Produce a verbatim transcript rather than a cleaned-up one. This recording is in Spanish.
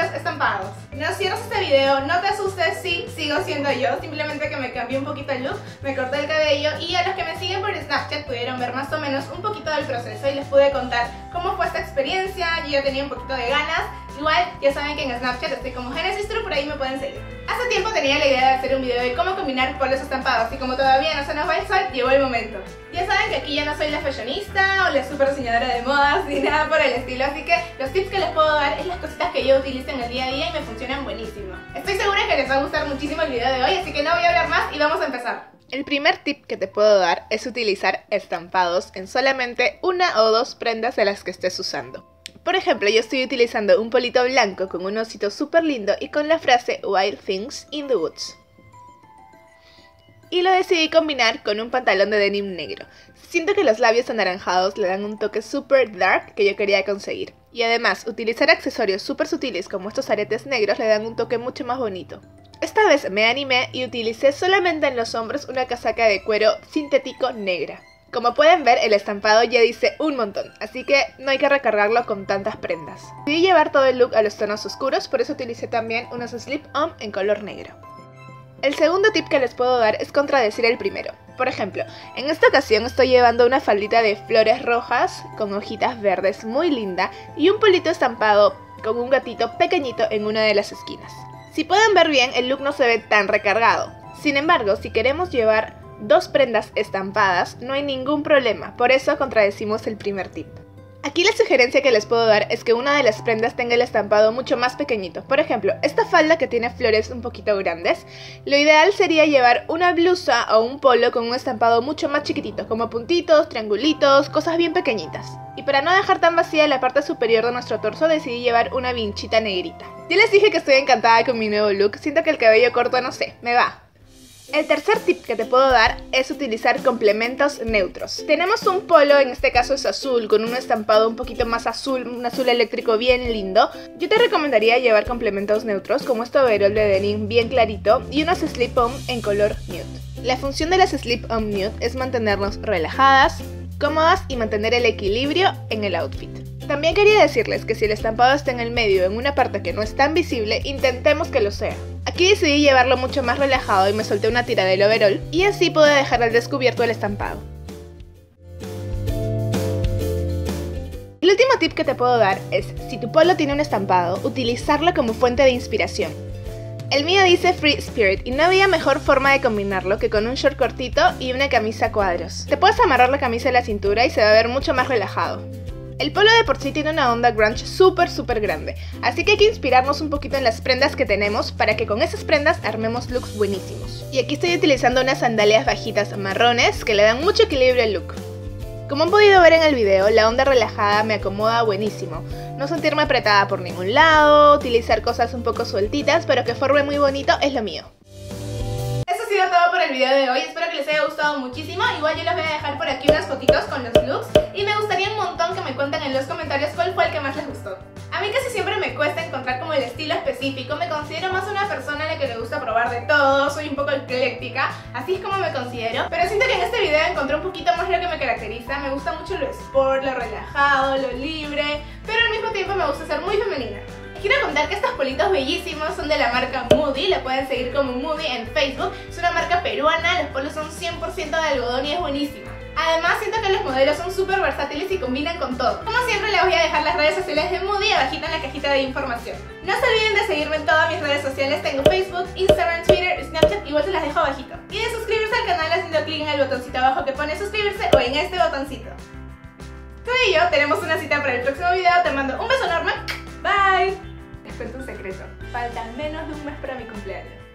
polos estampados. No cierres este video, no te asustes, sí, sigo siendo yo, simplemente que me cambié un poquito el look, me corté el cabello y a los que me siguen por Snapchat pudieron ver más o menos un poquito del proceso y les pude contar cómo fue esta experiencia. Yo ya tenía un poquito de ganas, igual ya saben que en Snapchat estoy como Genesis True, por ahí me pueden seguir. Hace tiempo tenía la idea de hacer un video de cómo combinar polos estampados y como todavía no se nos va el sol, llegó el momento. Ya saben que aquí ya no soy la fashionista o la super diseñadora de modas ni nada por el estilo, así que los tips que les puedo dar es las cositas que yo utilizo en el día a día y me funcionan buenísimo. Estoy segura que les va a gustar muchísimo el video de hoy, así que no voy a hablar más y vamos a empezar. El primer tip que te puedo dar es utilizar estampados en solamente una o dos prendas de las que estés usando. Por ejemplo, yo estoy utilizando un polito blanco con un osito súper lindo y con la frase Wild Things in the Woods. Y lo decidí combinar con un pantalón de denim negro. Siento que los labios anaranjados le dan un toque super dark que yo quería conseguir. Y además, utilizar accesorios súper sutiles como estos aretes negros le dan un toque mucho más bonito. Esta vez me animé y utilicé solamente en los hombros una casaca de cuero sintético negra. Como pueden ver, el estampado ya dice un montón, así que no hay que recargarlo con tantas prendas. Decidí llevar todo el look a los tonos oscuros, por eso utilicé también unos slip-on en color negro. El segundo tip que les puedo dar es contradecir el primero. Por ejemplo, en esta ocasión estoy llevando una faldita de flores rojas con hojitas verdes muy linda y un polito estampado con un gatito pequeñito en una de las esquinas. Si pueden ver bien, el look no se ve tan recargado. Sin embargo, si queremos llevar dos prendas estampadas, no hay ningún problema, por eso contradecimos el primer tip. Aquí la sugerencia que les puedo dar es que una de las prendas tenga el estampado mucho más pequeñito. Por ejemplo, esta falda que tiene flores un poquito grandes, lo ideal sería llevar una blusa o un polo con un estampado mucho más chiquitito, como puntitos, triangulitos, cosas bien pequeñitas. Y para no dejar tan vacía la parte superior de nuestro torso, decidí llevar una vinchita negrita. Ya les dije que estoy encantada con mi nuevo look, siento que el cabello corto, no sé, me va. El tercer tip que te puedo dar es utilizar complementos neutros. Tenemos un polo, en este caso es azul, con un estampado un poquito más azul, un azul eléctrico bien lindo. Yo te recomendaría llevar complementos neutros como este overol de denim bien clarito y unos slip-on en color nude. La función de las slip-on nude es mantenernos relajadas, cómodas y mantener el equilibrio en el outfit. También quería decirles que si el estampado está en el medio, en una parte que no es tan visible, intentemos que lo sea. Aquí decidí llevarlo mucho más relajado y me solté una tira del overol y así pude dejar al descubierto el estampado. El último tip que te puedo dar es, si tu polo tiene un estampado, utilizarlo como fuente de inspiración. El mío dice Free Spirit y no había mejor forma de combinarlo que con un short cortito y una camisa a cuadros. Te puedes amarrar la camisa a la cintura y se va a ver mucho más relajado. El polo de por sí tiene una onda grunge súper súper grande, así que hay que inspirarnos un poquito en las prendas que tenemos para que con esas prendas armemos looks buenísimos. Y aquí estoy utilizando unas sandalias bajitas marrones que le dan mucho equilibrio al look. Como han podido ver en el video, la onda relajada me acomoda buenísimo. No sentirme apretada por ningún lado, utilizar cosas un poco sueltitas, pero que forme muy bonito es lo mío. Eso ha sido todo por el video de hoy, espero que les haya gustado muchísimo. Igual yo les voy a dejar por aquí unas fotitos con los looks y me gustaría un montón que me cuenten en los comentarios cuál fue el que más les gustó. A mí casi siempre me cuesta encontrar como el estilo específico, me considero más una persona a la que le gusta probar de todo, soy un poco ecléctica, así es como me considero. Pero siento que en este video encontré un poquito más lo que me caracteriza, me gusta mucho lo sport, lo relajado, lo libre, pero al mismo tiempo me gusta ser muy femenina. Quiero contar que estos politos bellísimos son de la marca Moody, la pueden seguir como Moody en Facebook. Es una marca peruana, los polos son cien por ciento de algodón y es buenísima. Además siento que los modelos son súper versátiles y combinan con todo. Como siempre les voy a dejar las redes sociales de Moody abajito en la cajita de información. No se olviden de seguirme en todas mis redes sociales, tengo Facebook, Instagram, Twitter, Snapchat, igual se las dejo abajito. Y de suscribirse al canal haciendo clic en el botoncito abajo que pone suscribirse o en este botoncito. Tú y yo tenemos una cita para el próximo video, te mando un beso enorme, bye. Les cuento un secreto, falta menos de un mes para mi cumpleaños.